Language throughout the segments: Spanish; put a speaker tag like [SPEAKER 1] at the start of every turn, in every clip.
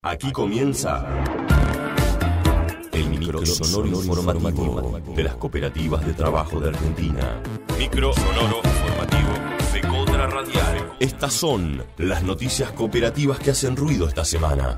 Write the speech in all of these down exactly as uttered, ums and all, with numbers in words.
[SPEAKER 1] Aquí comienza el micro sonoro informativo de las cooperativas de trabajo de Argentina. Micro sonoro informativo FECOTRA Radial. Estas son las noticias cooperativas que hacen ruido esta semana.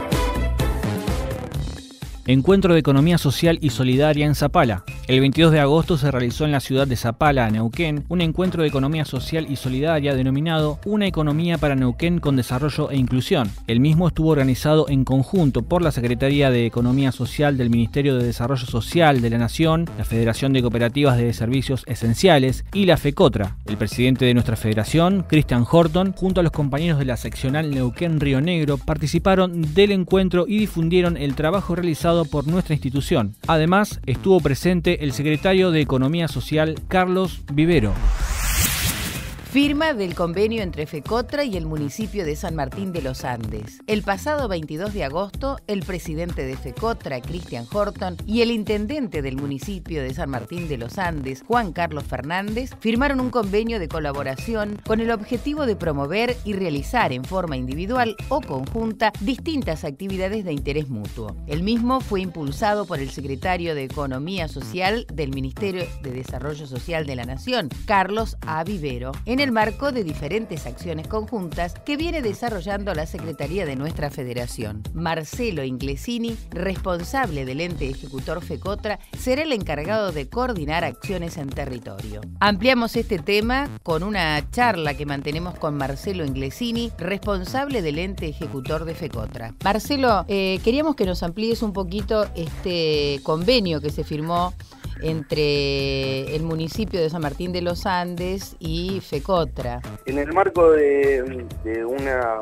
[SPEAKER 2] Encuentro de Economía Social y Solidaria en Zapala. El veintidós de agosto se realizó en la ciudad de Zapala, Neuquén, un encuentro de economía social y solidaria denominado Una Economía para Neuquén con Desarrollo e Inclusión. El mismo estuvo organizado en conjunto por la Secretaría de Economía Social del Ministerio de Desarrollo Social de la Nación, la Federación de Cooperativas de Servicios Esenciales y la FECOTRA. El presidente de nuestra federación, Christian Horton, junto a los compañeros de la seccional Neuquén Río Negro, participaron del encuentro y difundieron el trabajo realizado por nuestra institución. Además, estuvo presente el secretario de Economía Social, Carlos Vivero.
[SPEAKER 3] Firma del convenio entre FECOTRA y el municipio de San Martín de los Andes. El pasado veintidós de agosto, el presidente de FECOTRA, Christian Horton, y el intendente del municipio de San Martín de los Andes, Juan Carlos Fernández, firmaron un convenio de colaboración con el objetivo de promover y realizar en forma individual o conjunta distintas actividades de interés mutuo. El mismo fue impulsado por el secretario de Economía Social del Ministerio de Desarrollo Social de la Nación, Carlos A. Vivero, en el marco de diferentes acciones conjuntas que viene desarrollando la Secretaría de nuestra Federación. Marcelo Inglesini, responsable del ente ejecutor FECOTRA, será el encargado de coordinar acciones en territorio. Ampliamos este tema con una charla que mantenemos con Marcelo Inglesini, responsable del ente ejecutor de FECOTRA. Marcelo, eh, queríamos que nos amplíes un poquito este convenio que se firmó entre el municipio de San Martín de los Andes y FECOTRA.
[SPEAKER 4] En el marco de, de una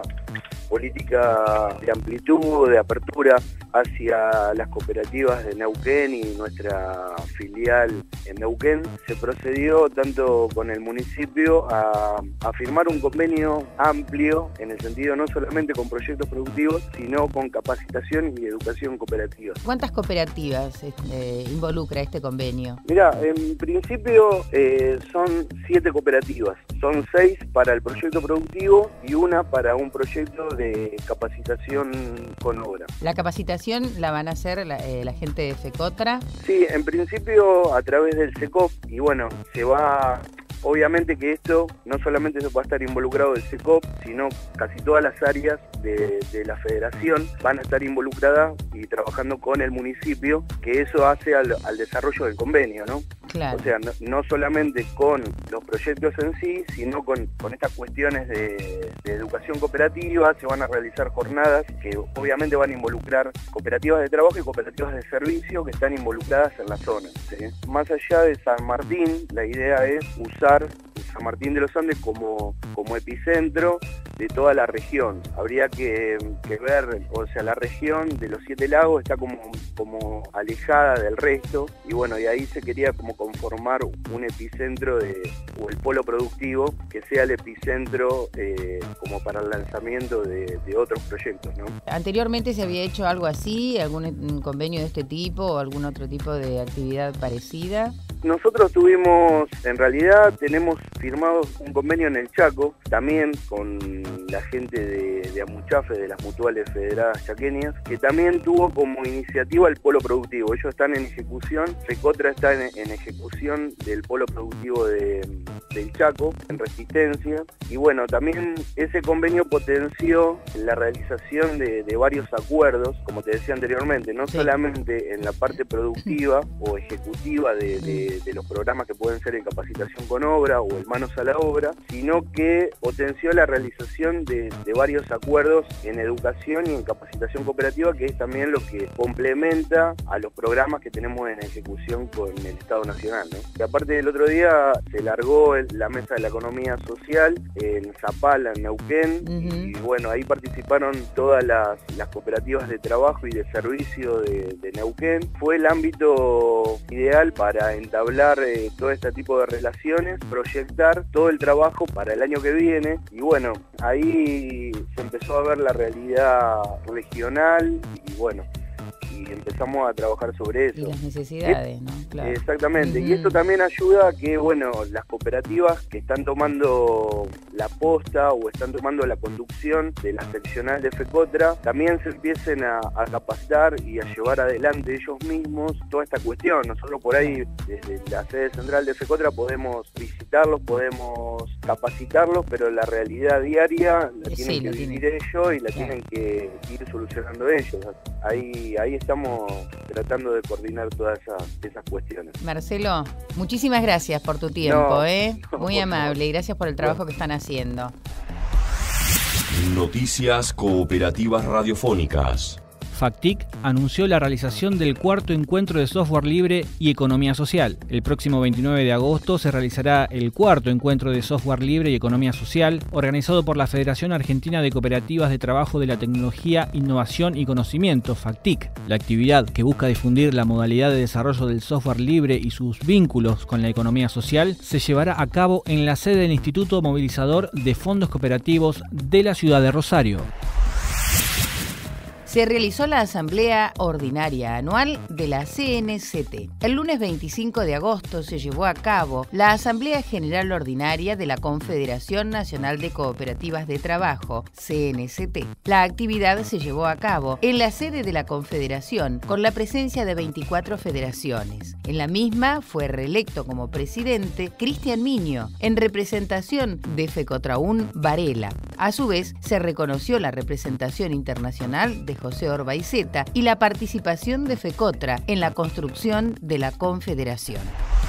[SPEAKER 4] política de amplitud, de apertura hacia las cooperativas de Neuquén y nuestra filial en Neuquén, se procedió tanto con el municipio a, a firmar un convenio amplio, en el sentido no solamente con proyectos productivos, sino con capacitación y educación cooperativa.
[SPEAKER 3] ¿Cuántas cooperativas eh, involucra este convenio?
[SPEAKER 4] Mira, en principio eh, son siete cooperativas, son seis para el proyecto productivo y una para un proyecto de capacitación con obra.
[SPEAKER 3] ¿La capacitación la van a hacer la, eh, la gente de FECOTRA?
[SPEAKER 4] Sí, en principio a través del SECOP, y bueno, se va... Obviamente que esto no solamente se va a estar involucrado el SECOP, sino casi todas las áreas de, de la federación van a estar involucradas y trabajando con el municipio, que eso hace al, al desarrollo del convenio, ¿no?
[SPEAKER 3] Claro.
[SPEAKER 4] O sea, no, no solamente con los proyectos en sí, sino con, con estas cuestiones de, de educación cooperativa. Se van a realizar jornadas que obviamente van a involucrar cooperativas de trabajo y cooperativas de servicio que están involucradas en la zona, ¿sí? Más allá de San Martín, la idea es usar San Martín de los Andes como, como epicentro de toda la región. Habría que, que ver, o sea, la región de los Siete Lagos está como, como alejada del resto, y bueno, y ahí se quería como conformar un epicentro de, o el polo productivo, que sea el epicentro eh, como para el lanzamiento de, de otros proyectos, ¿no?
[SPEAKER 3] ¿Anteriormente se había hecho algo así, algún convenio de este tipo o algún otro tipo de actividad parecida?
[SPEAKER 4] Nosotros tuvimos, en realidad tenemos firmado un convenio en el Chaco, también con la gente de, de Amuchafe, de las Mutuales Federadas Chaqueñas, que también tuvo como iniciativa el polo productivo. Ellos están en ejecución, FECOTRA está en, en ejecución del polo productivo de, del Chaco, en Resistencia, y bueno, también ese convenio potenció la realización de, de varios acuerdos, como te decía anteriormente, no sí. solamente en la parte productiva o ejecutiva de, de de los programas que pueden ser en capacitación con obra o en manos a la obra, sino que potenció la realización de, de varios acuerdos en educación y en capacitación cooperativa, que es también lo que complementa a los programas que tenemos en ejecución con el Estado Nacional, ¿no? Y aparte, del otro día se largó el, la Mesa de la Economía Social en Zapala, en Neuquén, uh-huh. y bueno, ahí participaron todas las, las cooperativas de trabajo y de servicio de, de Neuquén. Fue el ámbito ideal para entablar hablar eh, todo este tipo de relaciones, proyectar todo el trabajo para el año que viene, y bueno, ahí se empezó a ver la realidad regional y bueno, y empezamos a trabajar sobre eso.
[SPEAKER 3] Y las necesidades, ¿no? Claro.
[SPEAKER 4] Exactamente, uh-huh. Y esto también ayuda a que, bueno, las cooperativas que están tomando la posta o están tomando la conducción de la seccional de FECOTRA, también se empiecen a, a capacitar y a llevar adelante ellos mismos toda esta cuestión. Nosotros por ahí, desde la sede central de FECOTRA, podemos visitarlos, podemos capacitarlos, pero la realidad diaria la tienen
[SPEAKER 3] sí,
[SPEAKER 4] que
[SPEAKER 3] tiene.
[SPEAKER 4] vivir ellos y la
[SPEAKER 3] Claro.
[SPEAKER 4] tienen que ir solucionando ellos. Ahí, ahí estamos tratando de coordinar todas esas, esas cuestiones.
[SPEAKER 3] Marcelo, muchísimas gracias por tu tiempo,
[SPEAKER 4] No,
[SPEAKER 3] ¿eh?
[SPEAKER 4] no,
[SPEAKER 3] Muy
[SPEAKER 4] por
[SPEAKER 3] amable
[SPEAKER 4] favor.
[SPEAKER 3] y gracias por el trabajo que están haciendo.
[SPEAKER 1] Noticias cooperativas radiofónicas.
[SPEAKER 2] FACTIC anunció la realización del cuarto encuentro de software libre y economía social. El próximo veintinueve de agosto se realizará el cuarto encuentro de software libre y economía social, organizado por la Federación Argentina de Cooperativas de Trabajo de la Tecnología, Innovación y Conocimiento, FACTIC. La actividad, que busca difundir la modalidad de desarrollo del software libre y sus vínculos con la economía social, se llevará a cabo en la sede del Instituto Movilizador de Fondos Cooperativos de la ciudad de Rosario.
[SPEAKER 3] Se realizó la Asamblea Ordinaria Anual de la C N C T. El lunes veinticinco de agosto se llevó a cabo la Asamblea General Ordinaria de la Confederación Nacional de Cooperativas de Trabajo, C N C T. La actividad se llevó a cabo en la sede de la Confederación con la presencia de veinticuatro federaciones. En la misma fue reelecto como presidente Cristian Miño, en representación de FECOTRAUN Varela. A su vez, se reconoció la representación internacional de José Orbaizeta y la participación de FECOTRA en la construcción de la Confederación.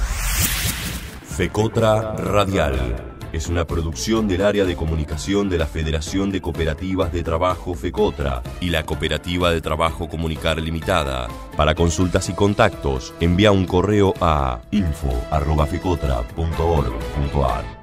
[SPEAKER 1] FECOTRA Radial es una producción del área de comunicación de la Federación de Cooperativas de Trabajo FECOTRA y la Cooperativa de Trabajo Comunicar Limitada. Para consultas y contactos, envía un correo a info arroba fecotra punto org punto ar.